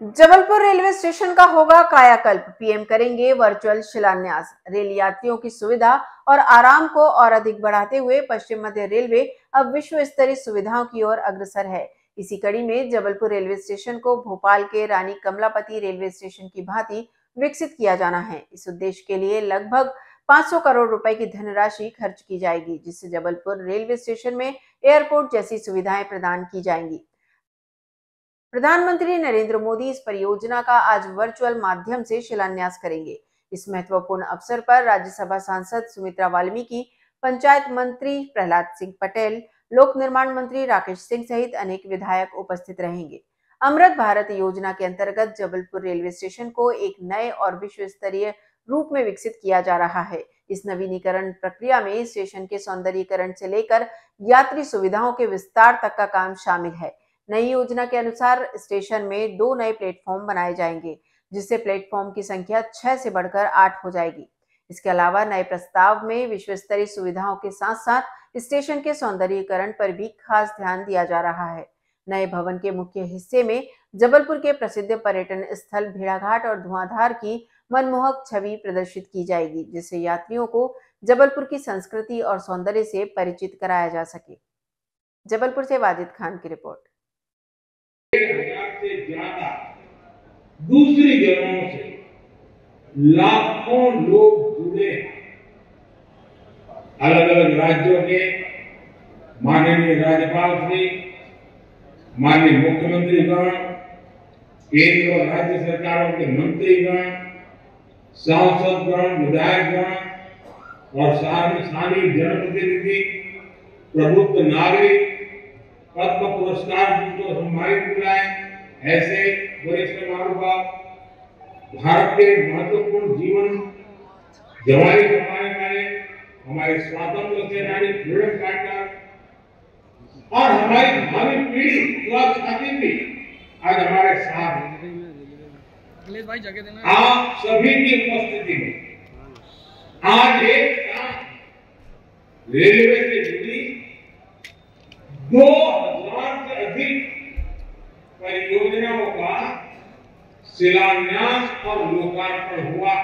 Jabalpur railway station का होगा कायाकल्प, पीएम करेंगे वर्चुअल शिलान्यास। रेल यात्रियों की सुविधा और आराम को और अधिक बढ़ाते हुए पश्चिम मध्य रेलवे अब विश्व स्तरीय सुविधाओं की ओर अग्रसर है। इसी कड़ी में जबलपुर रेलवे स्टेशन को भोपाल के रानी कमलापति रेलवे स्टेशन की भांति विकसित किया जाना है। इस उद्देश्य के लिए लगभग 500 करोड़ रुपए की धनराशि खर्च की जाएगी, जिससे जबलपुर रेलवे स्टेशन में एयरपोर्ट जैसी सुविधाएं प्रदान की जाएंगी। प्रधानमंत्री नरेंद्र मोदी इस परियोजना का आज वर्चुअल माध्यम से शिलान्यास करेंगे। इस महत्वपूर्ण अवसर पर राज्यसभा सांसद सुमित्रा वाल्मीकि, पंचायत मंत्री प्रहलाद सिंह पटेल, लोक निर्माण मंत्री राकेश सिंह सहित अनेक विधायक उपस्थित रहेंगे। अमृत भारत योजना के अंतर्गत जबलपुर रेलवे स्टेशन को एक नए और विश्व स्तरीय रूप में विकसित किया जा रहा है। इस नवीनीकरण प्रक्रिया में स्टेशन के सौंदर्यीकरण से लेकर यात्री सुविधाओं के विस्तार तक का काम शामिल है। नई योजना के अनुसार स्टेशन में 2 नए प्लेटफॉर्म बनाए जाएंगे, जिससे प्लेटफॉर्म की संख्या 6 से बढ़कर 8 हो जाएगी। इसके अलावा नए प्रस्ताव में विश्व स्तरीय सुविधाओं के साथ साथ स्टेशन के सौंदर्यीकरण पर भी खास ध्यान दिया जा रहा है। नए भवन के मुख्य हिस्से में जबलपुर के प्रसिद्ध पर्यटन स्थल भेड़ाघाट और धुआंधार की मनमोहक छवि प्रदर्शित की जाएगी, जिससे यात्रियों को जबलपुर की संस्कृति और सौंदर्य से परिचित कराया जा सके। जबलपुर से वाजिद खान की रिपोर्ट। 1000 से ज्यादा दूसरी जगहों से लाखों लोग जुड़े अलग अलग राज्यों के माननीय राज्यपाल श्री, माननीय मुख्यमंत्रीगण, केंद्र और राज्य सरकारों के मंत्रीगण, सांसदगण, विधायकगण और स्थानीय जनप्रतिनिधि, प्रबुद्ध नागरिक, पद्म पुरस्कार जिनको सम्मानित मिला है, ऐसे वरिष्ठ महानुभाव, भारत के महत्वपूर्ण जीवन जवानी कमाने वाले हमारे स्वतंत्र सेनानी, फ्रीडम फाइटर और हमारी भावी पीढ़ी जो आप साथी भी आज हमारे साथ भाई जगह देना। आप सभी की उपस्थिति में आज एक साथ रेलवे से जुड़ी 2000 से अधिक परियोजनाओं का शिलान्यास और लोकार्पण हुआ।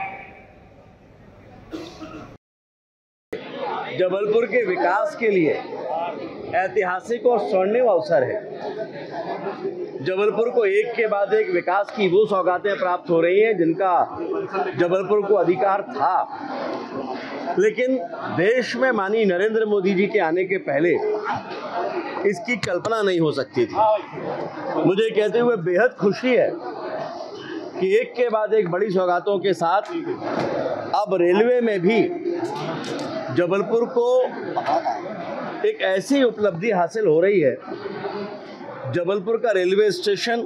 जबलपुर के विकास के लिए ऐतिहासिक और स्वर्णिम अवसर है। जबलपुर को एक के बाद एक विकास की वो सौगातें प्राप्त हो रही हैं जिनका जबलपुर को अधिकार था, लेकिन देश में माननीय नरेंद्र मोदी जी के आने के पहले इसकी कल्पना नहीं हो सकती थी। मुझे कहते हुए बेहद खुशी है कि एक के बाद एक बड़ी सौगातों के साथ अब रेलवे में भी जबलपुर को एक ऐसी उपलब्धि हासिल हो रही है। जबलपुर का रेलवे स्टेशन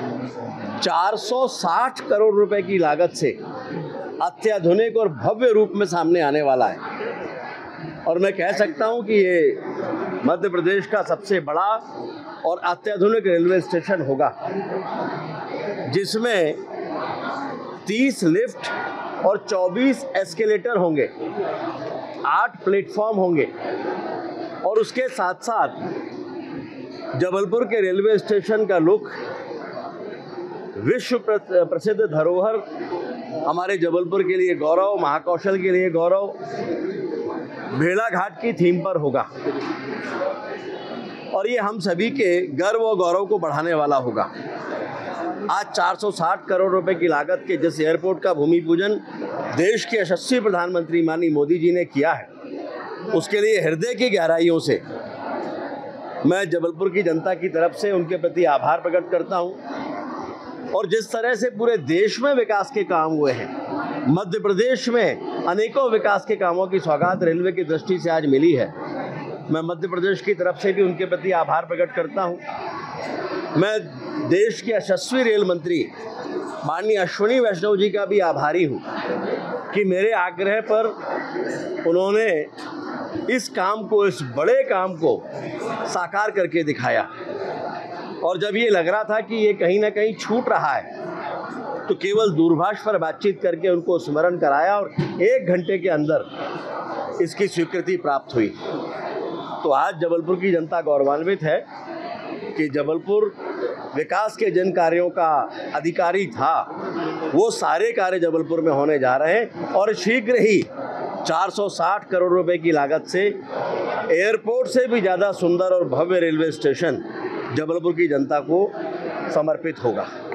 460 करोड़ रुपए की लागत से अत्याधुनिक और भव्य रूप में सामने आने वाला है और मैं कह सकता हूं कि ये मध्य प्रदेश का सबसे बड़ा और अत्याधुनिक रेलवे स्टेशन होगा, जिसमें 30 लिफ्ट और 24 एस्केलेटर होंगे, 8 प्लेटफॉर्म होंगे और उसके साथ साथ जबलपुर के रेलवे स्टेशन का लुक विश्व प्रसिद्ध धरोहर, हमारे जबलपुर के लिए गौरव, महाकौशल के लिए गौरव, भेड़ाघाट की थीम पर होगा और ये हम सभी के गर्व और गौरव को बढ़ाने वाला होगा। आज 460 करोड़ रुपए की लागत के जिस एयरपोर्ट का भूमि पूजन देश के यशस्वी प्रधानमंत्री माननीय मोदी जी ने किया है, उसके लिए हृदय की गहराइयों से मैं जबलपुर की जनता की तरफ से उनके प्रति आभार प्रकट करता हूं। और जिस तरह से पूरे देश में विकास के काम हुए हैं, मध्य प्रदेश में अनेकों विकास के कामों की सौगात रेलवे की दृष्टि से आज मिली है, मैं मध्य प्रदेश की तरफ से भी उनके प्रति आभार प्रकट करता हूं। मैं देश के यशस्वी रेल मंत्री माननीय अश्विनी वैष्णव जी का भी आभारी हूं कि मेरे आग्रह पर उन्होंने इस काम को, इस बड़े काम को साकार करके दिखाया और जब ये लग रहा था कि ये कहीं ना कहीं छूट रहा है तो केवल दूरभाष पर बातचीत करके उनको स्मरण कराया और 1 घंटे के अंदर इसकी स्वीकृति प्राप्त हुई। तो आज जबलपुर की जनता गौरवान्वित है कि जबलपुर विकास के जिन कार्यों का अधिकारी था, वो सारे कार्य जबलपुर में होने जा रहे हैं और शीघ्र ही 460 करोड़ रुपए की लागत से एयरपोर्ट से भी ज़्यादा सुंदर और भव्य रेलवे स्टेशन जबलपुर की जनता को समर्पित होगा।